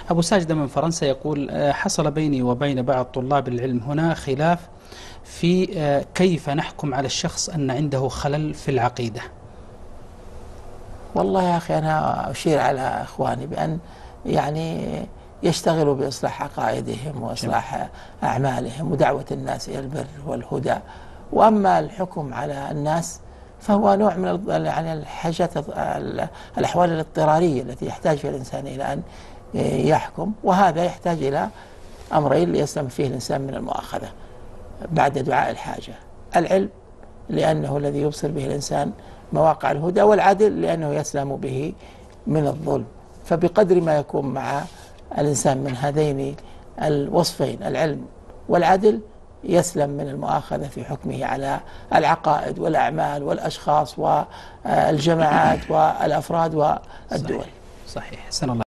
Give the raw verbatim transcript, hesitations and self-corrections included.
أبو ساجدة من فرنسا يقول آه، حصل بيني وبين بعض طلاب العلم هنا خلاف في آه، كيف نحكم على الشخص أن عنده خلل في العقيدة. والله يا أخي أنا أشير على إخواني بأن يعني يشتغلوا بإصلاح عقائدهم وإصلاح أعمالهم ودعوة الناس إلى البر والهدى. وأما الحكم على الناس فهو نوع من ال- يعني الحاجات ال- الأحوال الاضطرارية التي يحتاج فيها الإنسان إلى أن يحكم، وهذا يحتاج إلى أمرين ليسلم فيه الإنسان من المؤاخذة بعد دعاء الحاجة: العلم لأنه الذي يبصر به الإنسان مواقع الهدى، والعدل لأنه يسلم به من الظلم. فبقدر ما يكون مع الإنسان من هذين الوصفين العلم والعدل يسلم من المؤاخذة في حكمه على العقائد والأعمال والأشخاص والجماعات والأفراد والدول. صحيح, صحيح. سن الله